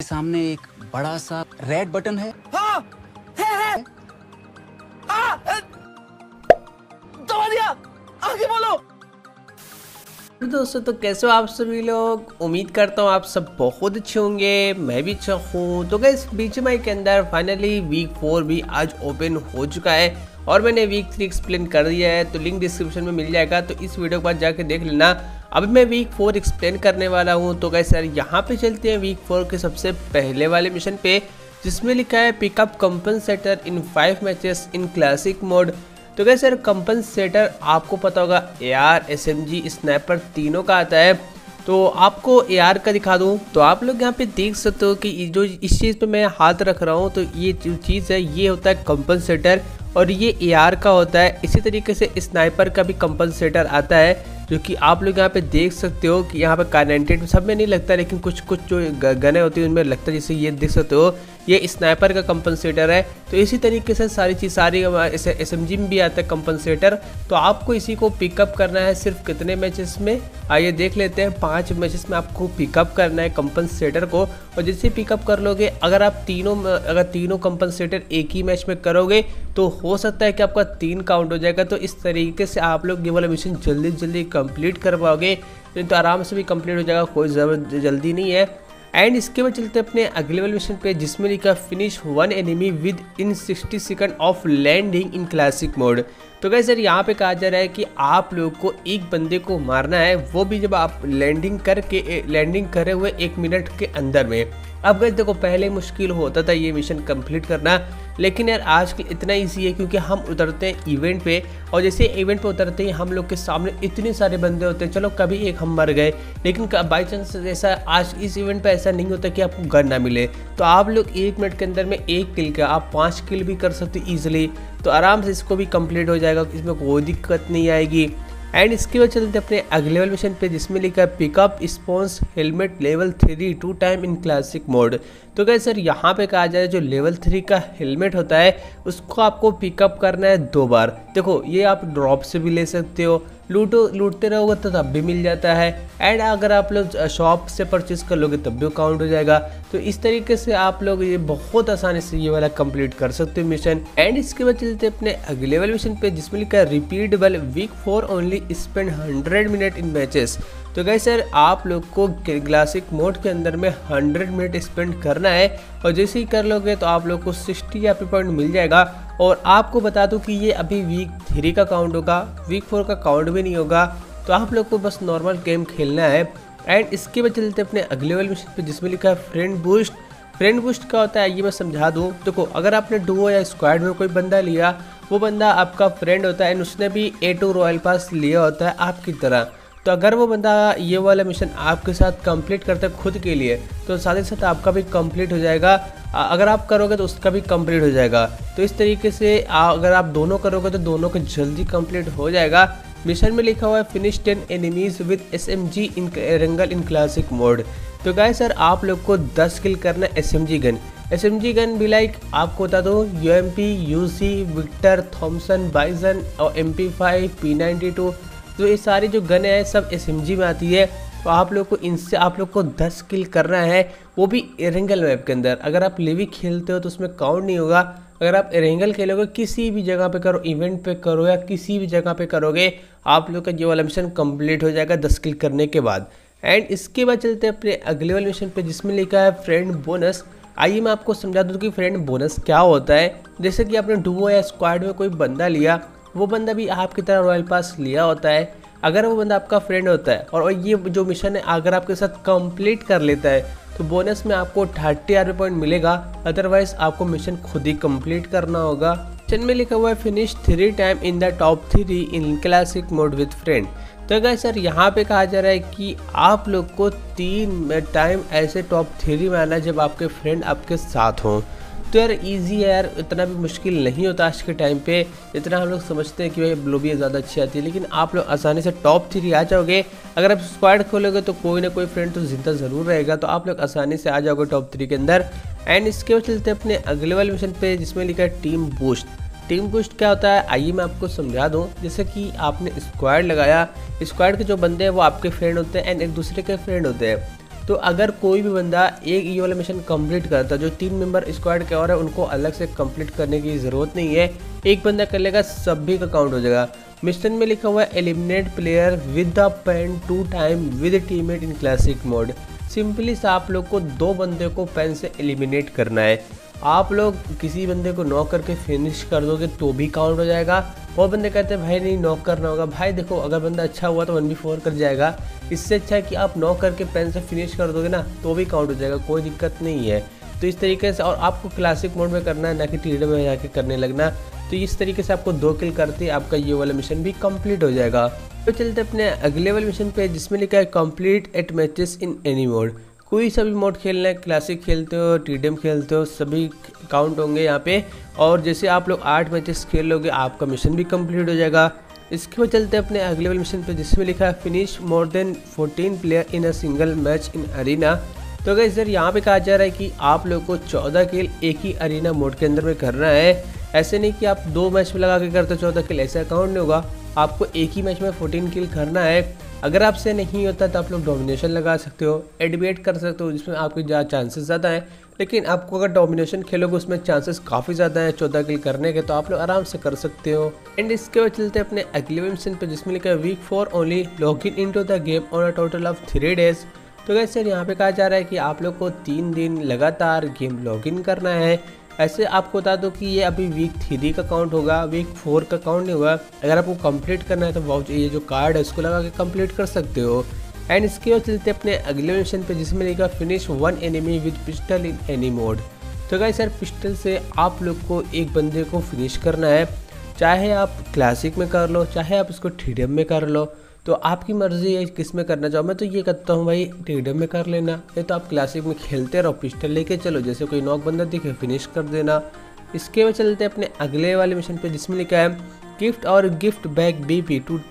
सामने एक बड़ा सा रेड बटन है। हाँ, है। दबा दिया, आगे बोलो। तो दोस्तों, तो कैसे हो आप सभी लोग। उम्मीद करता हूँ आप सब बहुत अच्छे होंगे, मैं भी अच्छा हूँ। तो गाइस बीजीएमआई के अंदर फाइनली वीक 4 भी आज ओपन हो चुका है और मैंने वीक 3 एक्सप्लेन कर दिया है, तो लिंक डिस्क्रिप्शन में मिल जाएगा, तो इस वीडियो के बाद जाके देख लेना। अभी मैं वीक 4 एक्सप्लेन करने वाला हूँ। तो गाइस यार यहाँ पे चलते हैं वीक 4 के सबसे पहले वाले मिशन पे, जिसमें लिखा है pickup compensator in 5 matches in classic mode. तो क्या सर, कंपनसेटर आपको पता होगा AR, SMG, स्नाइपर तीनों का आता है। तो आपको AR का दिखा दूं तो आप लोग यहाँ पे देख सकते हो कि जो इस चीज़ पे मैं हाथ रख रहा हूँ, तो ये जो चीज़ है ये होता है कंपनसेटर और ये AR का होता है। इसी तरीके से स्नाइपर का भी कंपनसेटर आता है, जो कि आप लोग यहाँ पे देख सकते हो कि यहाँ पे Kar98 सब में नहीं लगता, लेकिन कुछ जो गने होती है उनमें लगता है। जैसे ये देख सकते हो ये स्नाइपर का कंपनसेटर है। तो इसी तरीके से सारी SMG में भी आता है कंपनसेटर। तो आपको इसी को पिकअप करना है सिर्फ कितने मैचेस में, आइए देख लेते हैं। 5 मैचेस में आपको पिकअप करना है कंपनसेटर को। और जैसे पिकअप कर लोगे, अगर आप तीनों कंपनसेटर एक ही मैच में करोगे तो हो सकता है कि आपका 3 काउंट हो जाएगा। तो इस तरीके से आप लोग ये वाला मिशन जल्दी कंप्लीट कर पाओगे, तो आराम से भी कंप्लीट हो जाएगा, कोई जल्दी नहीं है। एंड इसके बाद चलते अपने अगले वाले मिशन पे, जिसमें लिखा finish 1 enemy with in 60 second off landing in classic mode. तो गाइस सर यहाँ पे कहा जा रहा है कि आप लोग को एक बंदे को मारना है, वो भी जब आप लैंडिंग करे हुए 1 मिनट के अंदर में। अब गाइस देखो, पहले मुश्किल होता था ये मिशन कंप्लीट करना, लेकिन यार आजकल इतना इजी है क्योंकि हम उतरते हैं इवेंट पे, और जैसे इवेंट पे उतरते ही हम लोग के सामने इतने सारे बंदे होते हैं। चलो कभी एक हम मर गए, लेकिन बाई चांस ऐसा आज इस इवेंट पे ऐसा नहीं होता कि आपको गन ना मिले। तो आप लोग 1 मिनट के अंदर में 1 किल का आप 5 किल भी कर सकते हो ईजिली। तो आराम से इसको भी कंप्लीट हो जाएगा, इसमें कोई दिक्कत नहीं आएगी। एंड इसके बाद चलते अपने अगले वाले मिशन पे, जिसमें लिखा है pickup spawns helmet level 3 2 time in classic mode. तो क्या सर यहाँ पे कहा जाए, जो लेवल 3 का हेलमेट होता है उसको आपको पिकअप करना है 2 बार। देखो ये आप ड्रॉप से भी ले सकते हो, लूटते रहोगे तो तब भी मिल जाता है। एंड अगर आप लोग शॉप से परचेज कर लोगे तब भी काउंट हो जाएगा। तो इस तरीके से आप लोग ये बहुत आसानी से ये वाला कंप्लीट कर सकते हो मिशन। एंड इसके बाद चलते अपने अगले वाले मिशन पे, जिसमें लिखा है repeatable week 4 only spend 100 minute in matches. तो गाइस सर आप लोग को क्लासिक मोड के अंदर में 100 मिनट स्पेंड करना है, और जैसे ही कर लोगे तो आप लोग को 60 या पॉइंट मिल जाएगा। और आपको बता दूं कि ये अभी वीक 3 का काउंट होगा, वीक 4 का काउंट भी नहीं होगा। तो आप लोग को बस नॉर्मल गेम खेलना है। एंड इसके बाद चलते अपने अगले वाले मिशन पे, जिसमें लिखा है फ्रेंड बूस्ट। फ्रेंड बूस्ट क्या होता है ये मैं समझा दूँ। देखो अगर आपने डुओ या स्क्वाड में कोई बंदा लिया, वो बंदा आपका फ्रेंड होता है, एंड उसने भी A2 रॉयल पास लिया होता है आपकी तरह। तो अगर वो बंदा ये वाला मिशन आपके साथ कंप्लीट करता है खुद के लिए, तो साथ ही साथ आपका भी कंप्लीट हो जाएगा। अगर आप करोगे तो उसका भी कंप्लीट हो जाएगा। तो इस तरीके से अगर आप दोनों करोगे तो दोनों का जल्दी कंप्लीट हो जाएगा। मिशन में लिखा हुआ है finish 10 enemies with SMG in Erangel in classic mode. तो गाइस सर आप लोग को 10 किल करना है SMG गन भी लाइक आपको बता दो UMP, UC, Victor, Thompson, Bizon और MP5, P92। तो ये सारी जो गन है सब SMG में आती है। तो आप लोग को इनसे आप लोग को 10 किल करना है, वो भी एरेंगल मैप के अंदर। अगर आप लिविक खेलते हो तो उसमें काउंट नहीं होगा। अगर आप एरेंगल खेलोगे, किसी भी जगह पे करो, इवेंट पे करो या किसी भी जगह पे करोगे, आप लोग का ये वाला मिशन कंप्लीट हो जाएगा 10 किल करने के बाद। एंड इसके बाद चलते हैं अपने अगले वाले मिशन पे, जिसमें लिखा है फ्रेंड बोनस। आइए मैं आपको समझा दूँ कि फ्रेंड बोनस क्या होता है। जैसे कि आपने डुओ या स्क्वाड में कोई बंदा लिया, वो बंदा भी आपकी तरह रॉयल पास लिया होता है। अगर वो बंदा आपका फ्रेंड होता है और ये जो मिशन है अगर आपके साथ कंप्लीट कर लेता है, तो बोनस में आपको 30 RP पॉइंट मिलेगा। अदरवाइज आपको मिशन खुद ही कंप्लीट करना होगा। मिशन में लिखा हुआ है finish 3 time in the top 3 in classic mode with friend. तो गाइस सर यहाँ पे कहा जा रहा है कि आप लोग को 3 टाइम ऐसे टॉप 3 में आना है जब आपके फ्रेंड आपके साथ हों। तो यार इजी है यार, इतना भी मुश्किल नहीं होता आज के टाइम पे। जितना हम लोग समझते हैं कि भाई लोबी ज़्यादा अच्छी आती है, लेकिन आप लोग आसानी से टॉप 3 आ जाओगे। अगर आप स्क्वाड खोलोगे तो कोई ना कोई फ्रेंड तो जिंदा ज़रूर रहेगा, तो आप लोग आसानी से आ जाओगे टॉप 3 के अंदर। एंड इसके बाद चलते अपने अगले वाले मिशन पे, जिसमें लिखा है टीम बूस्ट। टीम बूस्ट क्या होता है आइए मैं आपको समझा दूं। जैसे कि आपने स्क्वाड लगाया, स्क्वाड के जो बंदे हैं वो आपके फ्रेंड होते हैं एंड एक दूसरे के फ्रेंड होते हैं। तो अगर कोई भी बंदा एक ये वाला मिशन कंप्लीट करता, जो 3 मेंबर स्क्वाड के और है उनको अलग से कंप्लीट करने की ज़रूरत नहीं है, एक बंदा कर लेगा सभी का काउंट हो जाएगा। मिशन में लिखा हुआ है eliminate player with the pan 2 time with teammate in classic mode. Simply सा आप लोग को 2 बंदे को पेन से एलिमिनेट करना है। आप लोग किसी बंदे को नॉक करके फिनिश कर दोगे तो भी काउंट हो जाएगा। बहुत बंदे कहते हैं भाई नहीं नॉक करना होगा। भाई देखो अगर बंदा अच्छा हुआ तो 1v4 कर जाएगा। इससे अच्छा है कि आप नॉक करके पेन से फिनिश कर दोगे ना तो भी काउंट हो जाएगा, कोई दिक्कत नहीं है। तो इस तरीके से, और आपको क्लासिक मोड में करना है ना कि टीडीएम में जाके करने लगना। तो इस तरीके से आपको 2 किल करते ही आपका ये वाला मिशन भी कंप्लीट हो जाएगा। तो चलते अपने अगले वाले मिशन पे जिसमें लिखा है complete 8 matches in any mode. कोई सा भी मोड खेलना है, क्लासिक खेलते हो, टीडीएम खेलते हो, सभी काउंट होंगे यहाँ पे। और जैसे आप लोग 8 मैचेस खेल लोगे आपका मिशन भी कंप्लीट हो जाएगा। इसके बाद चलते हैं अपने अगले वाले मिशन पे जिसमें लिखा है finish more than 14 player in a single match in arena. तो गाइस सर यहाँ पे कहा जा रहा है कि आप लोग को 14 किल एक ही अरीना मोड के अंदर में करना है। ऐसे नहीं कि आप 2 मैच में लगा के करते 14 किल, ऐसा काउंट नहीं होगा। आपको एक ही मैच में 14 किल करना है। अगर आपसे नहीं होता तो आप लोग डोमिनेशन लगा सकते हो, एडवेट कर सकते हो जिसमें आपके चांसेस ज़्यादा हैं। लेकिन आपको अगर डोमिनेशन खेलोगे उसमें चांसेस काफ़ी ज़्यादा हैं 14 किल करने के, तो आप लोग आराम से कर सकते हो। एंड इसके बाद चलते हैं अपने अगले मिशन पे जिसमें लिखा है week 4 only log in into the game on a total of 3 days. तो गाइस सर यहाँ पे कहा जा रहा है कि आप लोग को 3 दिन लगातार गेम लॉग इन करना है। ऐसे आपको बता दो कि ये अभी वीक 3 का काउंट होगा, वीक 4 का काउंट नहीं होगा। अगर आपको कंप्लीट करना है तो वाउच ये जो कार्ड है उसको लगा के कंप्लीट कर सकते हो। एंड इसके बाद चलते अपने अगले मिशन पे जिसमें लिखा finish 1 enemy with pistol in any mode. तो गाइस सर पिस्टल से आप लोग को एक बंदे को फिनिश करना है, चाहे आप क्लासिक में कर लो चाहे आप इसको टीडीएम में कर लो, तो आपकी मर्जी है किस में करना चाहो। मैं तो ये कहता हूँ भाई टीडीएम में कर लेना, ये तो आप क्लासिक में खेलते रहो, पिस्टल लेके चलो, जैसे कोई नॉक बंदा दिखे फिनिश कर देना। इसके बाद चलते अपने अगले वाले मिशन पे जिसमें लिखा है गिफ्ट और gift back BP to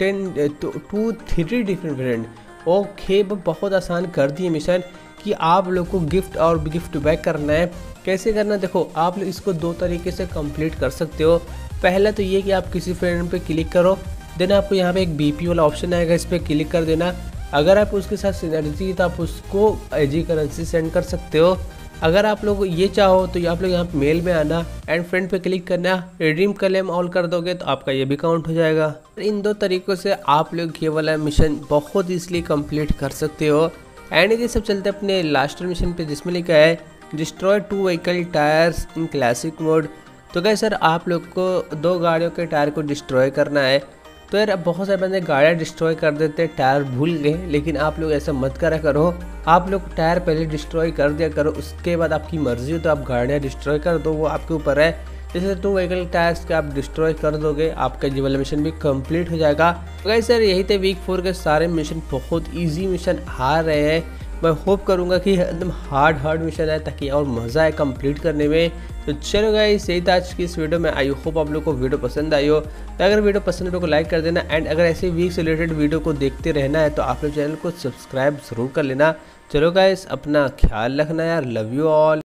3 different friend. Okay बहुत आसान कर दिए मिशन कि आप लोग को गिफ्ट और गिफ्ट बैक करना है। कैसे करना देखो, आप लोग इसको 2 तरीके से कंप्लीट कर सकते हो। पहला तो ये कि आप किसी फ्रेंड पे क्लिक करो, देन आपको यहाँ पे एक बीपी वाला ऑप्शन आएगा, इस पर क्लिक कर देना। अगर आप उसके साथ सिनर्जी तो आप उसको एजी करेंसी सेंड कर सकते हो। अगर आप लोग ये चाहो तो आप लोग यहाँ पे मेल में आना एंड फ्रेंड पे क्लिक करना, रिडीम क्लेम ऑल कर दोगे तो आपका ये भी काउंट हो जाएगा। इन 2 तरीक़ों से आप लोग ये वाला मिशन बहुत ईजिली कंप्लीट कर सकते हो। एंड ये सब चलते अपने लास्ट मिशन पे जिसमें लिखा है destroy 2 vehicle tyres in classic mode. तो क्या सर आप लोग को 2 गाड़ियों के टायर को डिस्ट्रॉय करना है। तो यार बहुत सारे बंदे गाड़ियाँ डिस्ट्रॉय कर देते हैं, टायर भूल गए, लेकिन आप लोग ऐसा मत करा करो। आप लोग टायर पहले डिस्ट्रॉय कर दिया करो, उसके बाद आपकी मर्जी हो तो आप गाड़ियाँ डिस्ट्रॉय कर दो, वो आपके ऊपर है। जैसे 2 व्हीकल टायर्स के आप डिस्ट्रॉय कर दोगे आपका ये वाला मिशन भी कंप्लीट हो जाएगा। तो गाइस सर यही थे वीक 4 के सारे मिशन, बहुत ईजी मिशन आ रहे हैं। मैं होप करूँगा कि एकदम हार्ड मिशन है ताकि और मज़ा आए कंप्लीट करने में। तो चलो गाइस यही था आज की इस वीडियो में। आई होप आप लोग को वीडियो पसंद आई हो। तो अगर वीडियो पसंद है तो लाइक कर देना एंड अगर ऐसे वीक से रिलेटेड वीडियो को देखते रहना है तो आप लोग चैनल को सब्सक्राइब ज़रूर कर लेना। चलो गाइस अपना ख्याल रखना यार, लव यू ऑल।